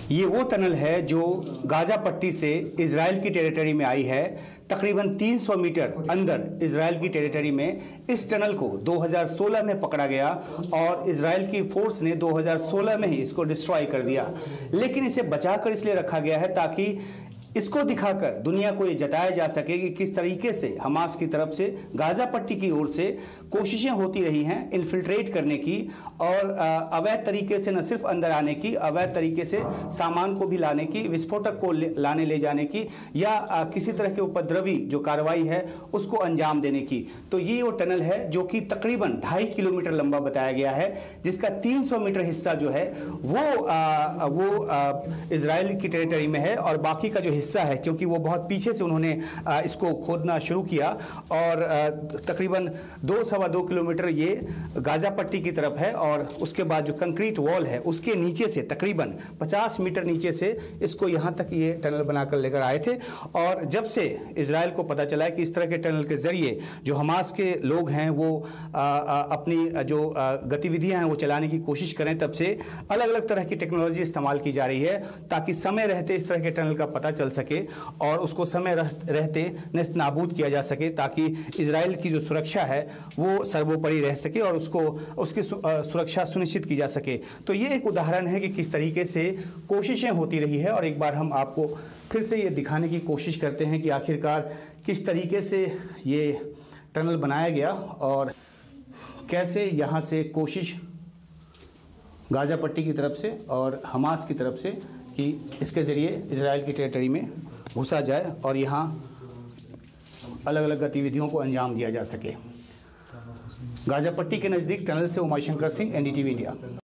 ये वो टनल है जो गाजा पट्टी से इजराइल की टेरिटरी में आई है। तकरीबन 300 मीटर अंदर इजराइल की टेरिटरी में इस टनल को 2016 में पकड़ा गया और इजराइल की फोर्स ने 2016 में ही इसको डिस्ट्रॉय कर दिया। लेकिन इसे बचाकर इसलिए रखा गया है ताकि इसको दिखाकर दुनिया को ये जताया जा सके कि किस तरीके से हमास की तरफ से गाजा पट्टी की ओर से कोशिशें होती रही हैं इन्फिल्ट्रेट करने की और अवैध तरीके से न सिर्फ अंदर आने की, अवैध तरीके से सामान को भी लाने की, विस्फोटक को लाने ले जाने की या किसी तरह के उपद्रवी जो कार्रवाई है उसको अंजाम देने की। तो ये वो टनल है जो कि तकरीबन 2.5 किलोमीटर लंबा बताया गया है, जिसका 300 मीटर हिस्सा जो है वो इजराइल की टेरिटरी में है और बाकी का जो हिस्सा है, क्योंकि वो बहुत पीछे से उन्होंने इसको खोदना शुरू किया और तकरीबन 2-2.25 किलोमीटर ये गाजा पट्टी की तरफ है और उसके बाद जो कंक्रीट वॉल है उसके नीचे से तकरीबन 50 मीटर नीचे से इसको यहाँ तक ये टनल बनाकर लेकर आए थे। और जब से इजराइल को पता चला कि इस तरह के टनल के जरिए जो हमास के लोग हैं वो अपनी जो गतिविधियां हैं वो चलाने की कोशिश करें, तब से अलग अलग तरह की टेक्नोलॉजी इस्तेमाल की जा रही है ताकि समय रहते इस तरह के टनल का पता चल सके और उसको समय रहते नेस्त नाबूद किया जा सके, ताकि इजराइल की जो सुरक्षा है वो सर्वोपरि रह सके और उसकी सुरक्षा सुनिश्चित की जा सके। तो ये एक उदाहरण है कि किस तरीके से कोशिशें होती रही है और एक बार हम आपको फिर से ये दिखाने की कोशिश करते हैं कि आखिरकार किस तरीके से ये टनल बनाया गया और कैसे यहाँ से कोशिश गाजा पट्टी की तरफ से और हमास की तरफ से कि इसके ज़रिए इजराइल की टेरिटरी में घुसा जाए और यहाँ अलग अलग गतिविधियों को अंजाम दिया जा सके। गाजा पट्टी के नज़दीक टनल से उमा शंकर सिंह, NDTV इंडिया।